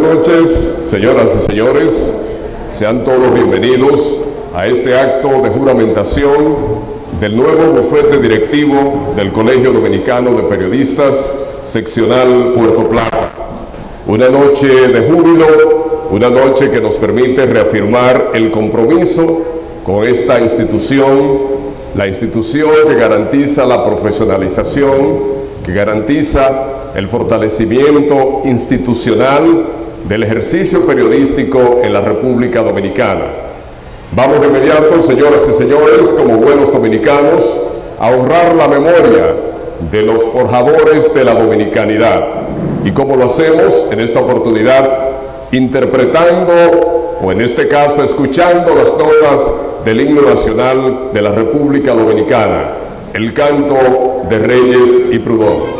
noches, señoras y señores. Sean todos bienvenidos a este acto de juramentación del nuevo bufete directivo del Colegio Dominicano de Periodistas, seccional Puerto Plata. Una noche de júbilo, una noche que nos permite reafirmar el compromiso con esta institución, la institución que garantiza la profesionalización, que garantiza el fortalecimiento institucional del ejercicio periodístico en la República Dominicana. Vamos de inmediato, señoras y señores, como buenos dominicanos, a honrar la memoria de los forjadores de la dominicanidad. ¿Y cómo lo hacemos? En esta oportunidad, interpretando, o en este caso, escuchando las notas del himno nacional de la República Dominicana, el canto de Reyes y Prudón.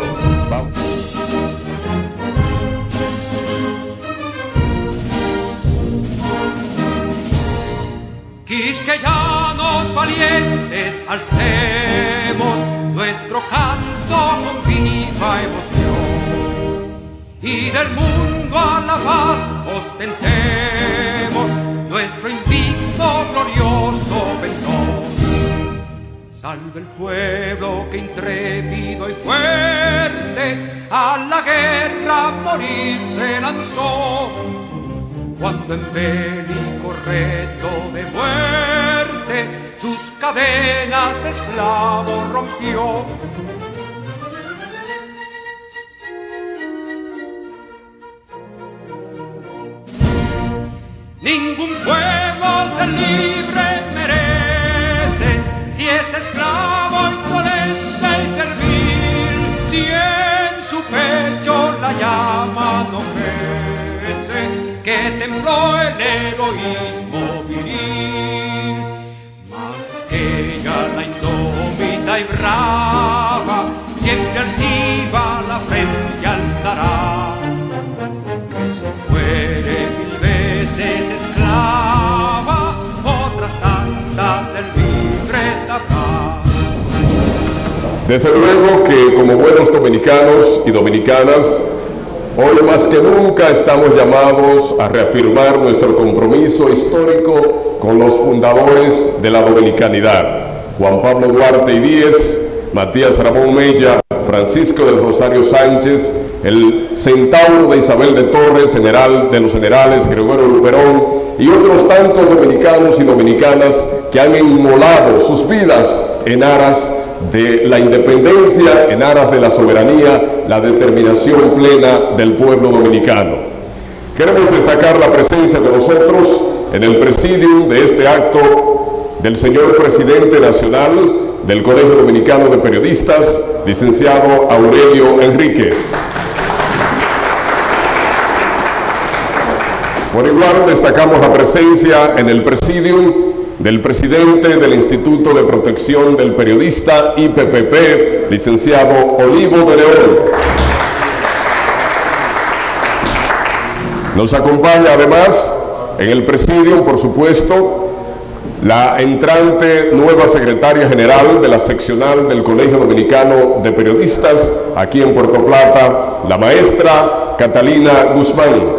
Quisqueyanos valientes, alcemos nuestro canto con viva emoción, y del mundo a la paz ostentemos nuestro invicto glorioso pendón. Salve el pueblo que intrépido y fuerte a la guerra morir se lanzó, cuando en bélico reto de muerte sus cadenas de esclavo rompió. Ningún pueblo ser libre merece si es esclavo, insolente y servil, si en su pecho la llama no crece, que tembló el heroísmo viril. Más que ella la indómita y brava, siempre altiva la frente alzará, que si fuere mil veces esclava, otras tantas serviles habrá. Desde luego que como buenos dominicanos y dominicanas, hoy más que nunca estamos llamados a reafirmar nuestro compromiso histórico con los fundadores de la dominicanidad: Juan Pablo Duarte y Díez, Matías Ramón Mella, Francisco del Rosario Sánchez, el centauro de Isabel de Torres, general de los generales Gregorio Luperón, y otros tantos dominicanos y dominicanas que han inmolado sus vidas en aras de la independencia, en aras de la soberanía, la determinación plena del pueblo dominicano. Queremos destacar la presencia de nosotros en el presidium de este acto del señor presidente nacional del Colegio Dominicano de Periodistas, licenciado Aurelio Enríquez. Por igual destacamos la presencia en el presidium del presidente del Instituto de Protección del Periodista, IPPP, licenciado Olivo de León. Nos acompaña además en el presidium, por supuesto, la entrante nueva secretaria general de la seccional del Colegio Dominicano de Periodistas, aquí en Puerto Plata, la maestra Catalina Guzmán.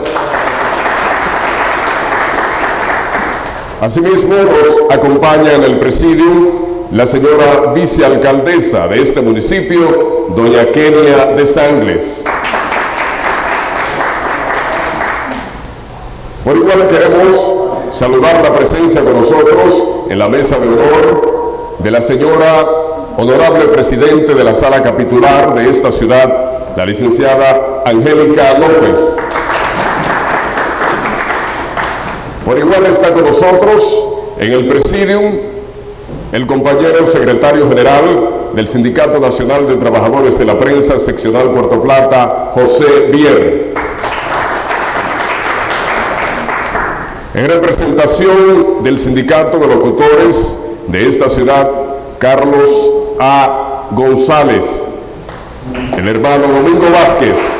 Asimismo, nos acompaña en el presidium la señora vicealcaldesa de este municipio, doña Kenia de Sangles. Por igual queremos saludar la presencia con nosotros en la mesa de honor de la señora honorable presidente de la sala capitular de esta ciudad, la licenciada Angélica López. Por igual está con nosotros en el presidium el compañero secretario general del Sindicato Nacional de Trabajadores de la Prensa, seccional Puerto Plata, José Bier. En representación del Sindicato de Locutores de esta ciudad, Carlos A. González, el hermano Domingo Vázquez.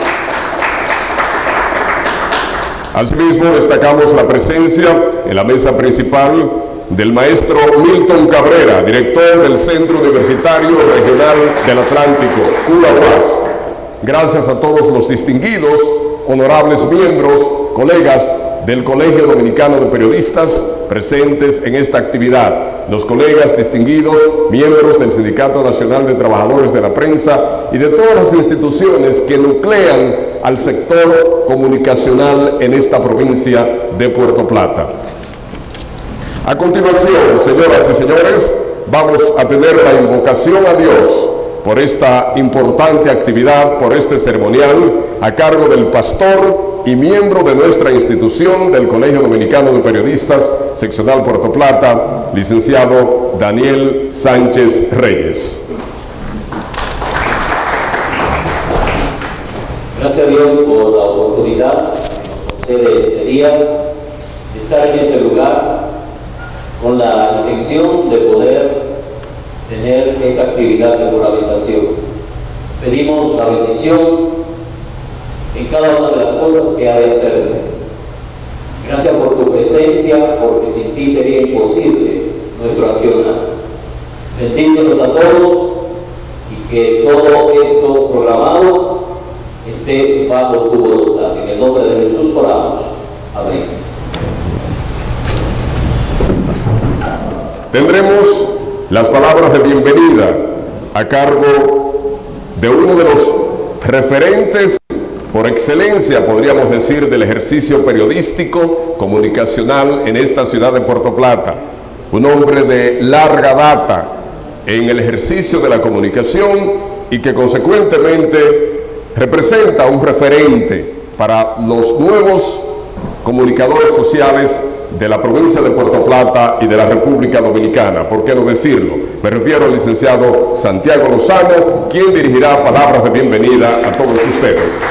Asimismo, destacamos la presencia en la mesa principal del maestro Milton Cabrera, director del Centro Universitario Regional del Atlántico, CULA UAS. Gracias a todos los distinguidos, honorables miembros colegas del Colegio Dominicano de Periodistas presentes en esta actividad, los colegas distinguidos, miembros del Sindicato Nacional de Trabajadores de la Prensa y de todas las instituciones que nuclean al sector comunicacional en esta provincia de Puerto Plata. A continuación, señoras y señores, vamos a tener la invocación a Dios por esta importante actividad, por este ceremonial, a cargo del pastor y miembro de nuestra institución del Colegio Dominicano de Periodistas, seccional Puerto Plata, licenciado Daniel Sánchez Reyes. Gracias a Dios por la oportunidad que nos concede este día de estar en este lugar con la intención de poder tener esta actividad de juramentación. Pedimos la bendición en cada una de las cosas que ha de hacerse. Gracias por tu presencia, porque sin ti sería imposible nuestro accionar. Bendícenos a todos y que todo esto programado esté bajo tu voluntad. En el nombre de Jesús oramos. Amén. Tendremos las palabras de bienvenida a cargo de uno de los referentes por excelencia, podríamos decir, del ejercicio periodístico comunicacional en esta ciudad de Puerto Plata, un hombre de larga data en el ejercicio de la comunicación y que consecuentemente representa un referente para los nuevos comunicadores sociales de la provincia de Puerto Plata y de la República Dominicana. ¿Por qué no decirlo? Me refiero al licenciado Santiago Lozano, quien dirigirá palabras de bienvenida a todos ustedes.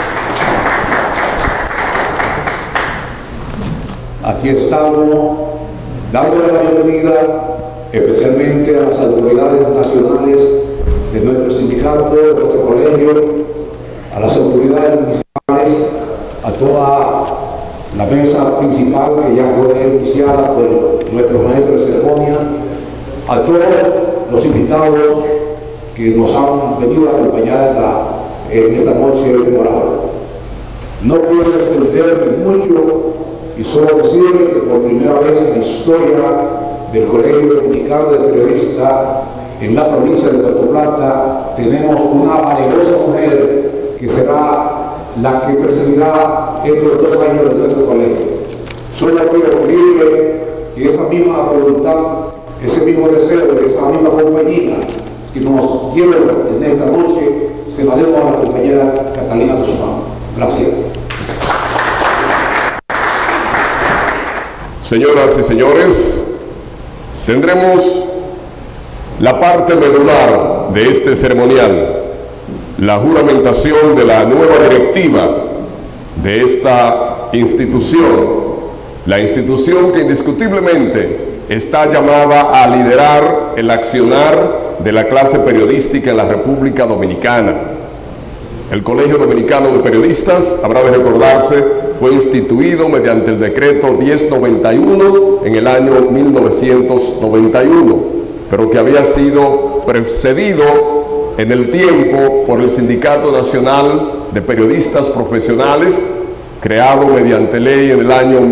Aquí estamos dándole la bienvenida especialmente a las autoridades nacionales de nuestro sindicato, de nuestro colegio, a las autoridades municipales, a toda la mesa principal que ya fue iniciada por nuestro maestro de ceremonia, a todos los invitados que nos han venido a acompañar en esta noche memorable. No puedo extenderme mucho y solo decirle que por primera vez en la historia del Colegio Dominicano de Periodistas en la provincia de Puerto Plata tenemos una valerosa mujer que será la que presidirá estos 2 años de nuestro colegio. Solo quiero pedirle que esa misma voluntad, ese mismo deseo, esa misma compañía que nos lleve en esta noche, se la demos a la compañera Catalina Guzmán. Gracias. Señoras y señores, tendremos la parte medular de este ceremonial, la juramentación de la nueva directiva de esta institución, la institución que indiscutiblemente está llamada a liderar el accionar de la clase periodística en la República Dominicana. El Colegio Dominicano de Periodistas, habrá de recordarse, fue instituido mediante el decreto 1091 en el año 1991, pero que había sido precedido en el tiempo por el Sindicato Nacional de Periodistas Profesionales, creado mediante ley en el año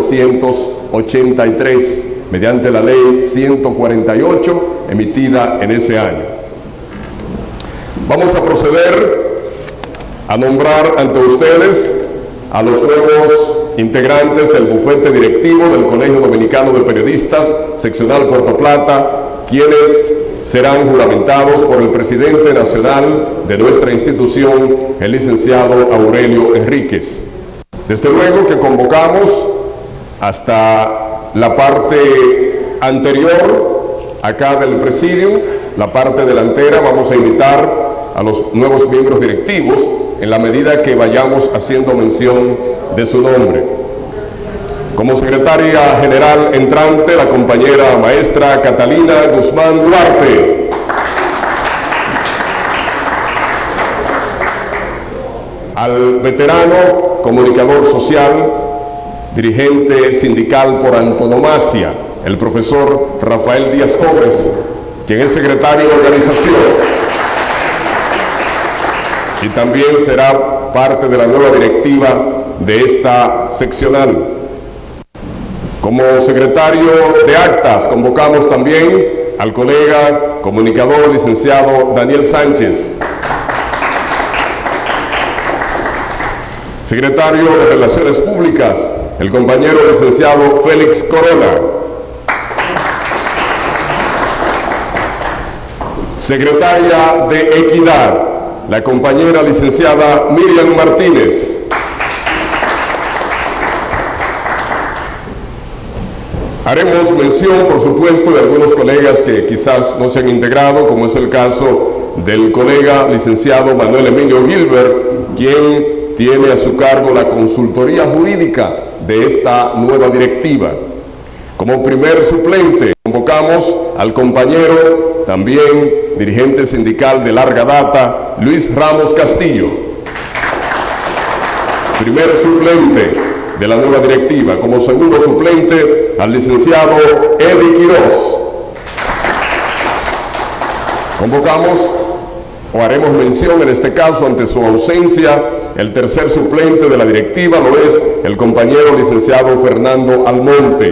1983, mediante la ley 148, emitida en ese año. Vamos a proceder a nombrar ante ustedes a los nuevos integrantes del bufete directivo del Colegio Dominicano de Periodistas, seccional Puerto Plata, quienes serán juramentados por el presidente nacional de nuestra institución, el licenciado Aurelio Enríquez. Desde luego que convocamos hasta la parte anterior, acá del presidium, la parte delantera. Vamos a invitar a los nuevos miembros directivos en la medida que vayamos haciendo mención de su nombre. Como secretaria general entrante, la compañera maestra Catalina Guzmán Duarte. Al veterano comunicador social, dirigente sindical por antonomasia, el profesor Rafael Díaz Gómez, quien es secretario de organización y también será parte de la nueva directiva de esta seccional. Como secretario de actas convocamos también al colega comunicador licenciado Daniel Sánchez. Secretario de Relaciones Públicas, el compañero licenciado Félix Corona. Secretaria de Equidad, la compañera licenciada Miriam Martínez. Haremos mención, por supuesto, de algunos colegas que quizás no se han integrado, como es el caso del colega licenciado Manuel Emilio Gilbert, quien tiene a su cargo la consultoría jurídica de esta nueva directiva. Como primer suplente, convocamos al compañero, también dirigente sindical de larga data, Luis Ramos Castillo. Primer suplente de la nueva directiva. Como segundo suplente, al licenciado Eddie Quiroz. Convocamos, o haremos mención en este caso, ante su ausencia, el tercer suplente de la directiva lo es el compañero licenciado Fernando Almonte.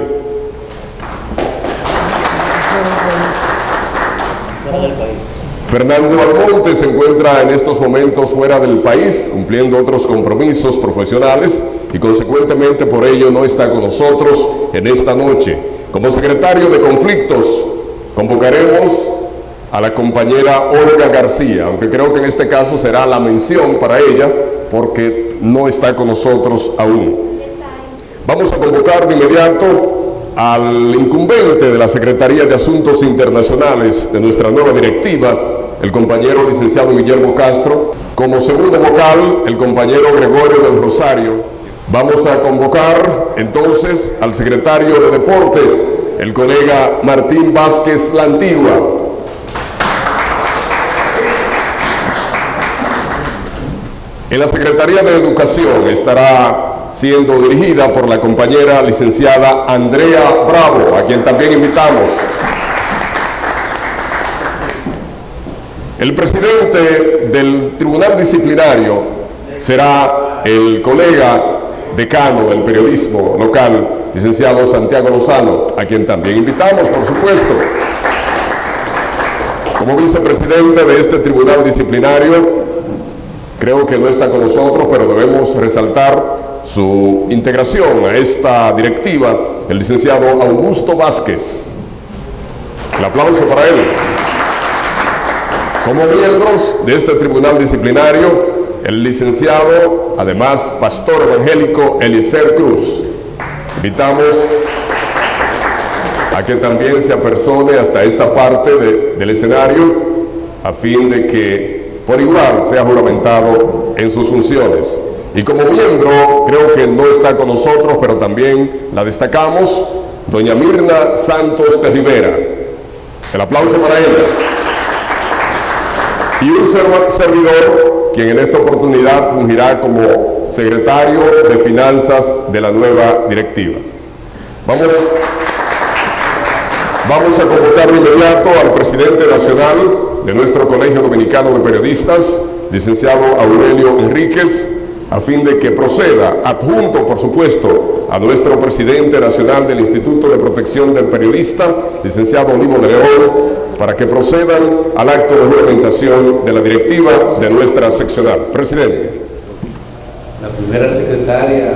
Fernando Almonte se encuentra en estos momentos fuera del país, cumpliendo otros compromisos profesionales y consecuentemente por ello no está con nosotros en esta noche. Como secretario de conflictos convocaremos a la compañera Olga García, aunque creo que en este caso será la mención para ella porque no está con nosotros aún. Vamos a convocar de inmediato al incumbente de la Secretaría de Asuntos Internacionales de nuestra nueva directiva, el compañero licenciado Guillermo Castro. Como segundo vocal, el compañero Gregorio del Rosario. Vamos a convocar entonces al secretario de Deportes, el colega Martín Vázquez La Antigua. En la Secretaría de Educación estará siendo dirigida por la compañera licenciada Andrea Bravo, a quien también invitamos. El presidente del Tribunal Disciplinario será el colega decano del periodismo local, licenciado Santiago Lozano, a quien también invitamos, por supuesto. Como vicepresidente de este Tribunal Disciplinario, creo que no está con nosotros, pero debemos resaltar su integración a esta directiva, el licenciado Augusto Vázquez. El aplauso para él. Como miembros de este Tribunal Disciplinario, el licenciado, además pastor evangélico, Eliezer Cruz. Invitamos a que también se apersone hasta esta parte del escenario a fin de que por igual sea juramentado en sus funciones. Y como miembro, creo que no está con nosotros, pero también la destacamos, doña Mirna Santos de Rivera. El aplauso para ella. Y un servidor, quien en esta oportunidad fungirá como secretario de Finanzas de la nueva directiva. Vamos a convocar de inmediato al presidente nacional de nuestro Colegio Dominicano de Periodistas, licenciado Aurelio Enríquez, a fin de que proceda, adjunto por supuesto a nuestro presidente nacional del Instituto de Protección del Periodista, licenciado Olivo de León, para que procedan al acto de juramentación de la directiva de nuestra seccional. Presidente. La primera secretaria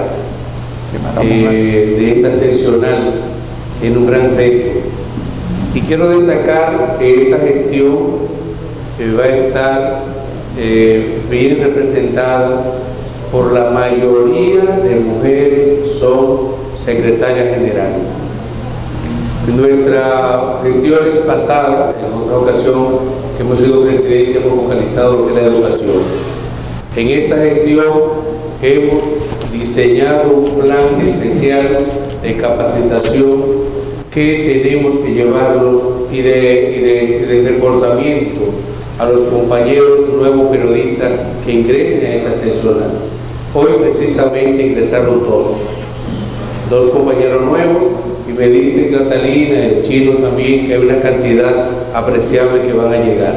de esta seccional tiene un gran reto y quiero destacar que esta gestión va a estar bien representada por la mayoría de mujeres son secretarias generales. En nuestras gestiones pasadas, en otra ocasión que hemos sido presidente, hemos focalizado en la educación. En esta gestión hemos diseñado un plan especial de capacitación que tenemos que llevarlos y de reforzamiento a los compañeros nuevos periodistas que ingresen a esta seccional. Hoy precisamente ingresaron dos compañeros nuevos y me dicen Catalina, el chino también, que hay una cantidad apreciable que van a llegar.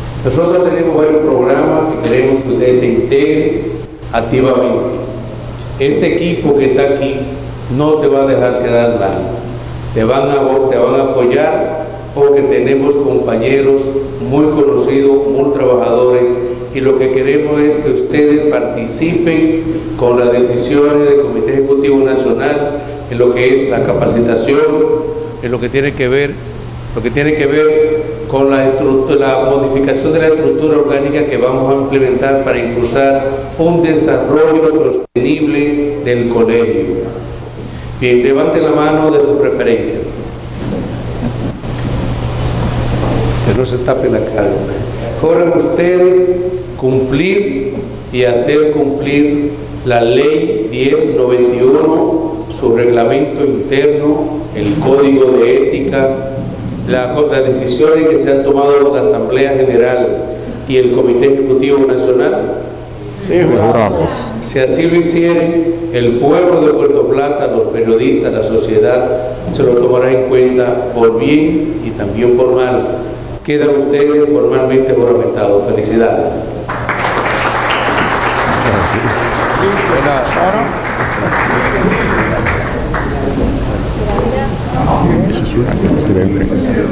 Nosotros tenemos varios programas que queremos que ustedes se integren activamente. este equipo que está aquí no te va a dejar quedar mal. Te van a apoyar porque tenemos compañeros muy conocidos, muy trabajadores, y lo que queremos es que ustedes participen con las decisiones del Comité Ejecutivo Nacional en lo que es la capacitación, en lo que tiene que ver con la modificación de la estructura orgánica que vamos a implementar para impulsar un desarrollo sostenible del colegio. Bien, levanten la mano de su preferencia. Que no se tape la cara. Corran ustedes cumplir y hacer cumplir la ley 1091, su reglamento interno, el código de ética, las decisiones que se han tomado por la Asamblea General y el Comité Ejecutivo Nacional. Sí, juramos. Si así lo hicieren, el pueblo de Puerto Plata, los periodistas, la sociedad, se lo tomará en cuenta por bien y también por mal. Quedan ustedes formalmente juramentados. Felicidades. Eso es un presidente.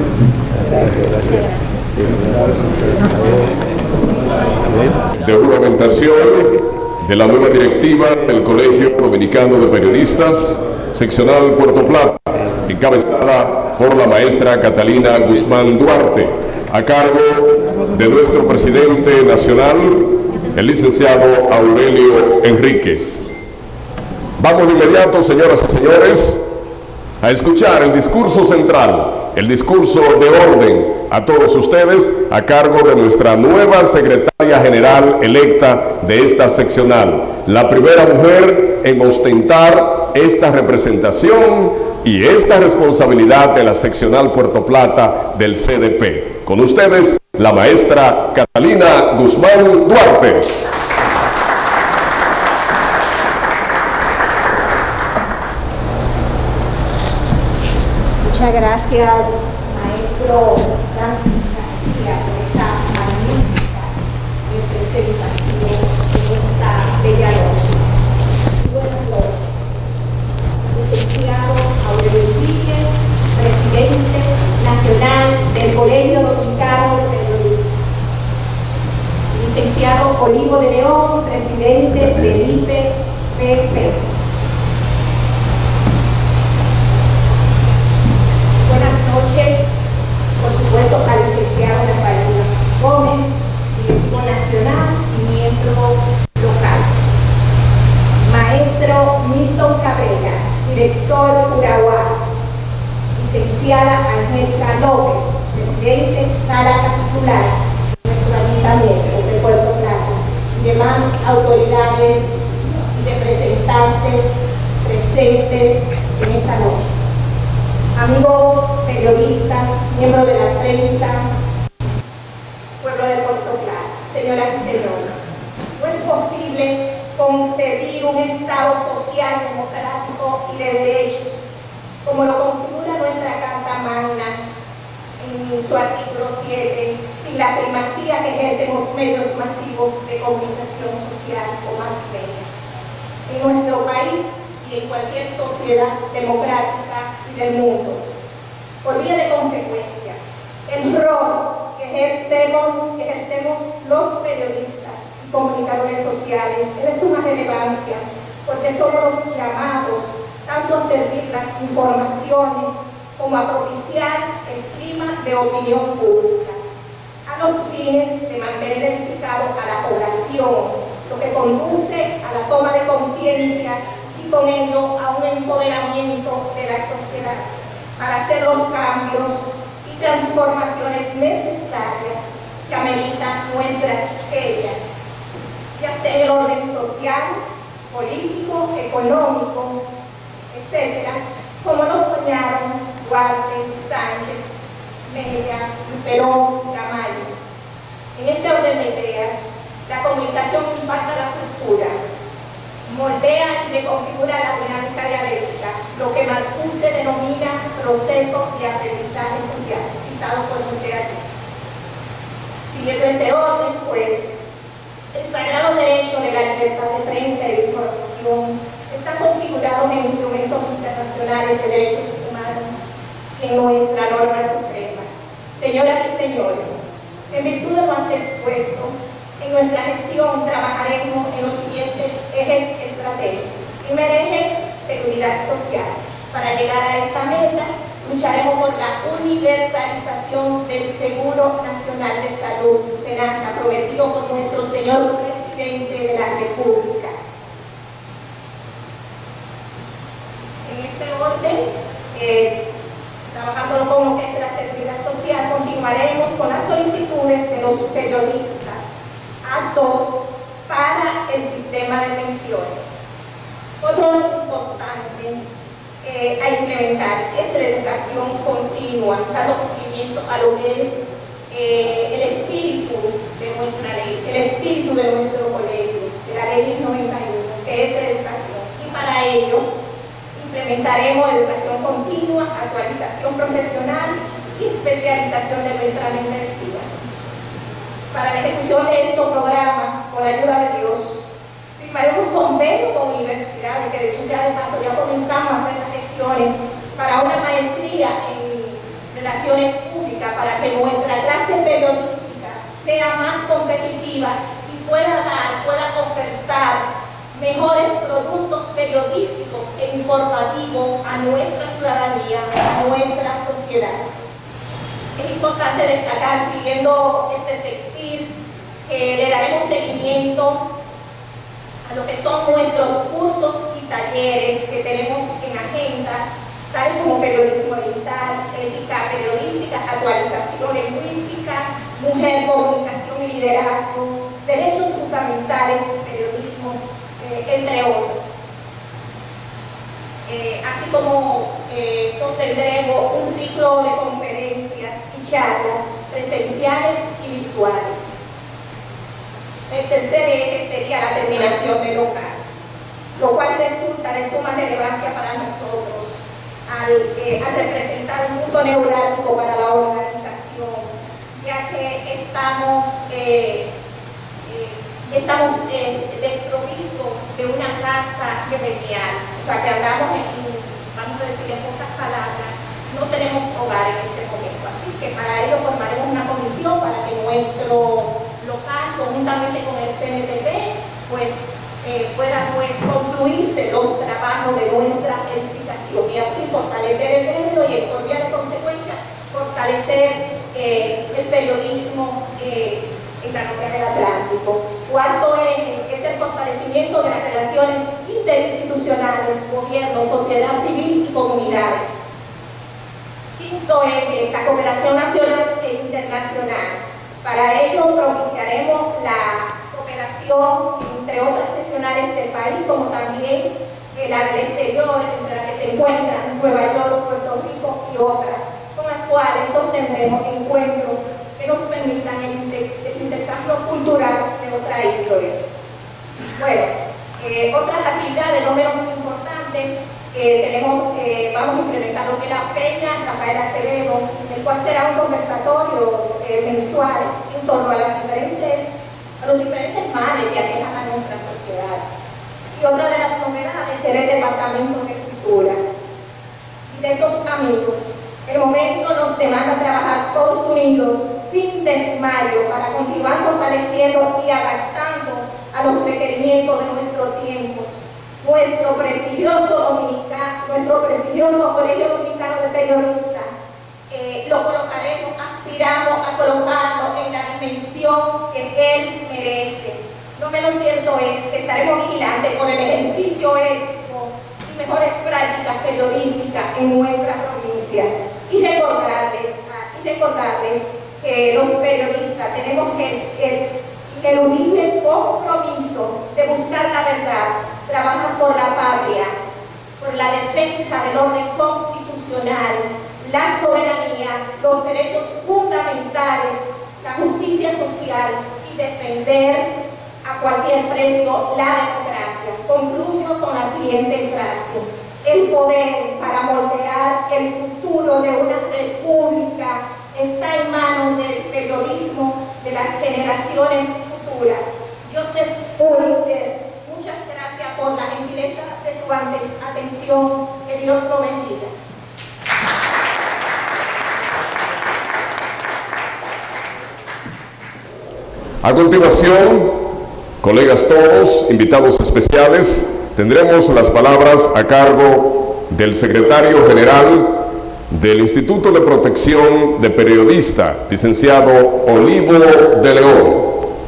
De juramentación de la nueva directiva del Colegio Dominicano de Periodistas, seccional Puerto Plata, encabezada por la maestra Catalina Guzmán Duarte, a cargo de nuestro presidente nacional, el licenciado Aurelio Enríquez. Vamos de inmediato, señoras y señores, a escuchar el discurso central, el discurso de orden a todos ustedes, a cargo de nuestra nueva secretaria general electa de esta seccional, la primera mujer en ostentar esta representación y esta responsabilidad de la seccional Puerto Plata del CDP. Con ustedes, la maestra Catalina Guzmán Duarte. Muchas gracias, maestro Francis García, por esta magnífica presentación de esta bella noche. Buenas noches. Licenciado Aurelio Enríquez, presidente nacional del Colegio Dominicano de Periodistas. Licenciado Olivo de León, presidente del IPPP. Noches, por supuesto, al licenciado Rafael Gómez, directivo nacional y miembro local. Maestro Milton Cabrera, director Urahuas. Licenciada Angélica López, presidente Sala Capitular, nuestro ayuntamiento de Puerto Plata, y demás autoridades y representantes presentes en esta noche. Amigos periodistas, miembros de la prensa, pueblo de Puerto Plata, señoras y señores, no es posible concebir un Estado social, democrático y de derechos, como lo configura nuestra Carta Magna en su artículo 7, sin la primacía que ejercen los medios masivos de comunicación social o más media. En nuestro país y en cualquier sociedad democrática y del mundo. Por vía de consecuencia, el rol que ejercemos los periodistas y comunicadores sociales es de suma relevancia, porque somos los llamados tanto a servir las informaciones como a propiciar el clima de opinión pública, a los fines de mantener edificado a la población, lo que conduce a la toma de conciencia y con ello a un empoderamiento de la sociedad para hacer los cambios y transformaciones necesarias que amerita nuestra historia, ya sea en el orden social, político, económico, etcétera, como lo soñaron Duarte, Sánchez, Mella, Perón, Ramallo. En este orden de ideas, la comunicación impacta la cultura, moldea y reconfigura la dinámica dialéctica, lo que Marcuse denomina proceso de aprendizaje social, citado por José Arias. Siguiendo ese orden, pues, el sagrado derecho de la libertad de prensa y de información están configurados en instrumentos internacionales de derechos humanos y en nuestra norma suprema. Señoras y señores, en virtud de lo antes expuesto, en nuestra gestión trabajaremos en los siguientes ejes estratégicos. Primer eje, seguridad social. Para llegar a esta meta, lucharemos por la universalización del Seguro Nacional de Salud, SENASA, prometido por nuestro señor presidente de la República. En este orden, trabajando con lo que es la seguridad social, continuaremos con las solicitudes de los periodistas aptos para el sistema de pensiones. Otro importante a implementar es la educación continua, dando cumplimiento a lo que es el espíritu de nuestra ley, el espíritu de nuestro colegio, de la ley 91, que es la educación. Y para ello implementaremos educación continua, actualización profesional y especialización de nuestra membresía. Para la ejecución de estos programas, con la ayuda de Dios, firmaremos un convenio con universidades, que de hecho ya de paso ya comenzamos a hacer las gestiones para una maestría en relaciones públicas, para que nuestra clase periodística sea más competitiva y pueda ofertar mejores productos periodísticos e informativos a nuestra ciudadanía, a nuestra sociedad. Es importante destacar, siguiendo este sentir, que le daremos seguimiento a lo que son nuestros cursos y talleres que tenemos en agenda, tales como periodismo digital, ética periodística, actualización lingüística, mujer, comunicación y liderazgo, derechos fundamentales del periodismo, entre otros. Así como sostendremos un ciclo de conferencias y charlas presenciales y virtuales. El tercer eje sería la terminación del local, lo cual resulta de suma relevancia para nosotros al representar un punto neurálgico para la organización, ya que estamos desprovistos de una casa gremial, o sea que andamos vamos a decir en pocas palabras, no tenemos hogar en este momento, así que para ello formaremos una comisión para que nuestro local, conjuntamente con el CNTP, pues puedan concluirse los trabajos de nuestra edificación y así fortalecer el gremio y por vía de consecuencia fortalecer el periodismo en la región del Atlántico. Cuarto eje es el fortalecimiento de las relaciones interinstitucionales, gobierno, sociedad civil y comunidades. Quinto eje, la cooperación nacional e internacional. Para ello propiciaremos la cooperación entre otras seccionales del país, como también la del exterior, entre las que se encuentran Nueva York, Puerto Rico y otras, con las cuales sostendremos encuentros que nos permitan el intercambio cultural de otra índole. Bueno, otras actividades no menos importantes vamos a implementar lo que es la Peña Rafael Acevedo, el cual será un conversatorio mensual en torno a los diferentes males que aquejan a nuestra sociedad. Y otra de las novedades será el Departamento de Cultura. Directos amigos, el momento nos demanda trabajar todos unidos, sin desmayo, para continuar fortaleciendo y adaptando a los requerimientos de nuestros tiempos. Nuestro prestigioso Colegio Dominicano de Periodistas lo colocaremos, aspiramos a colocarlo en la dimensión que él merece. No menos cierto es que estaremos vigilantes por el ejercicio ético y mejores prácticas periodísticas en nuestras provincias. Y recordarles que los periodistas tenemos el ineludible compromiso de buscar la verdad, trabajar por la patria, por la defensa del orden constitucional, la soberanía, los derechos fundamentales, la justicia social y defender a cualquier precio la democracia. Concluyo con la siguiente frase: el poder para moldear el futuro de una república está en manos del periodismo de las generaciones futuras. Joseph Pulitzer, muchas gracias por la gentileza de su su atención. Que Dios lo bendiga. A continuación, colegas todos, invitados especiales, tendremos las palabras a cargo del secretario general del Instituto de Protección de Periodistas, licenciado Olivo de León.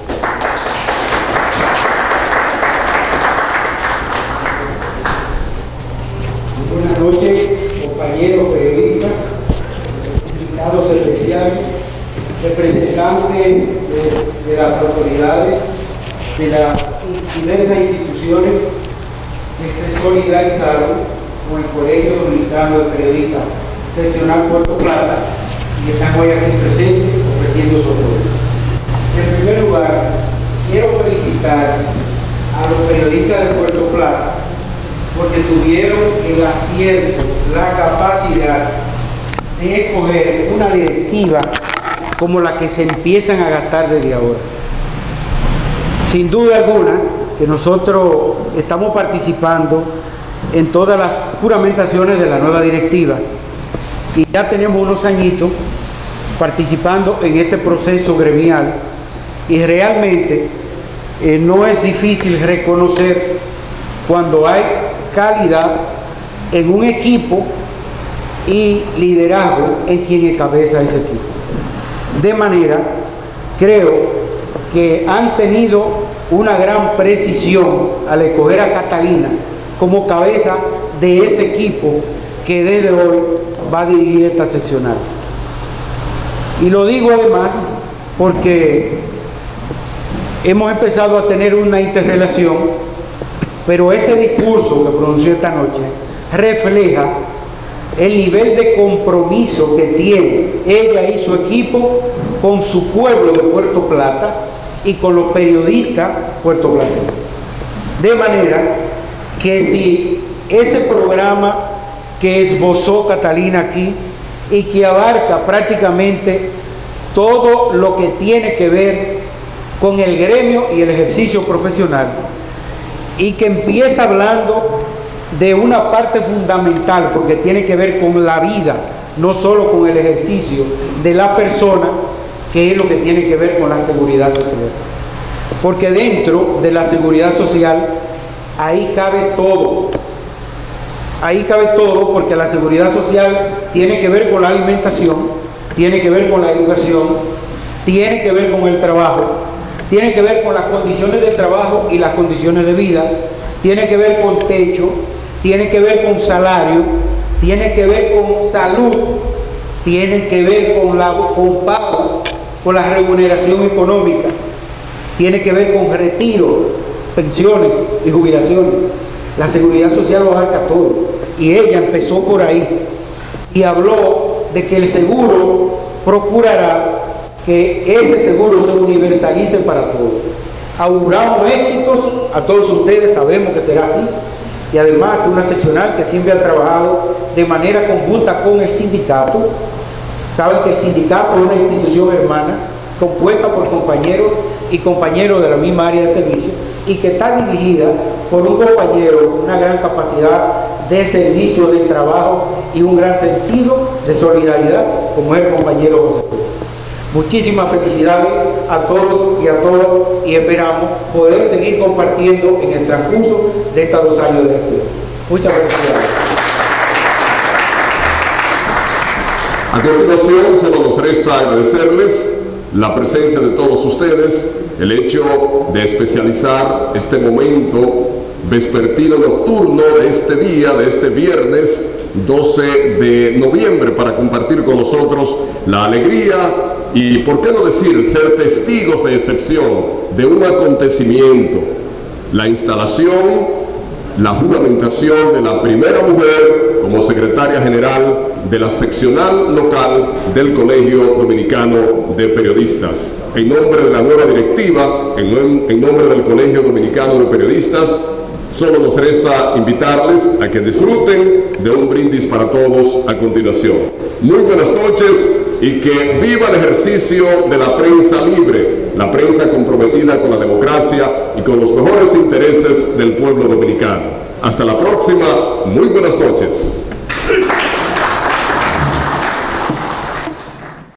Buenas noches, compañeros periodistas, invitados especiales, representantes de las autoridades, de las diversas instituciones que se solidarizaron con el Colegio Dominicano de Periodistas Seccional Puerto Plata y están hoy aquí presentes ofreciendo su apoyo. En primer lugar, quiero felicitar a los periodistas de Puerto Plata porque tuvieron el acierto, la capacidad de escoger una directiva como la que se empiezan a gastar desde ahora. Sin duda alguna que nosotros estamos participando en todas las juramentaciones de la nueva directiva y ya tenemos unos añitos participando en este proceso gremial y realmente no es difícil reconocer cuando hay calidad en un equipo y liderazgo en quien encabeza ese equipo. De manera, creo que han tenido una gran precisión al escoger a Catalina como cabeza de ese equipo que desde hoy va a dirigir esta seccional. Y lo digo además porque hemos empezado a tener una interrelación, pero ese discurso que pronunció esta noche refleja el nivel de compromiso que tiene ella y su equipo con su pueblo de Puerto Plata y con los periodistas puertoplateños. De manera que si ese programa que esbozó Catalina aquí y que abarca prácticamente todo lo que tiene que ver con el gremio y el ejercicio profesional y que empieza hablando de una parte fundamental porque tiene que ver con la vida, no solo con el ejercicio de la persona, que es lo que tiene que ver con la seguridad social. Porque dentro de la seguridad social, ahí cabe todo. Ahí cabe todo porque la seguridad social tiene que ver con la alimentación, tiene que ver con la educación, tiene que ver con el trabajo, tiene que ver con las condiciones de trabajo y las condiciones de vida, tiene que ver con techo, tiene que ver con salario, tiene que ver con salud, tiene que ver con pago, con la remuneración económica, tiene que ver con retiro, pensiones y jubilaciones. La seguridad social lo abarca todo. Y ella empezó por ahí y habló de que el seguro procurará que ese seguro se universalice para todos. Auguramos éxitos a todos ustedes, sabemos que será así. Y además que una seccional que siempre ha trabajado de manera conjunta con el sindicato. Saben que el sindicato es una institución hermana compuesta por compañeros y compañeros de la misma área de servicio y que está dirigida por un compañero con una gran capacidad de servicio, de trabajo y un gran sentido de solidaridad como es el compañero José. Muchísimas felicidades a todos y a todas y esperamos poder seguir compartiendo en el transcurso de estos 2 años de estudio. Muchas felicidades. A continuación, solo nos resta agradecerles la presencia de todos ustedes, el hecho de especializar este momento vespertino nocturno de este día, de este viernes 12 de noviembre, para compartir con nosotros la alegría y, por qué no decir, ser testigos de excepción de un acontecimiento, la instalación, la juramentación de la primera mujer como secretaria general de la seccional local del Colegio Dominicano de Periodistas. En nombre de la nueva directiva, en nombre del Colegio Dominicano de Periodistas, solo nos resta invitarles a que disfruten de un brindis para todos a continuación. Muy buenas noches y que viva el ejercicio de la prensa libre, la prensa comprometida con la democracia y con los mejores intereses del pueblo dominicano. Hasta la próxima. Muy buenas noches.